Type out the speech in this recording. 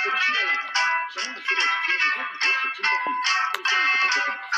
pero sí a la casa. Llama al 0800 222 8015 para hacer un poco de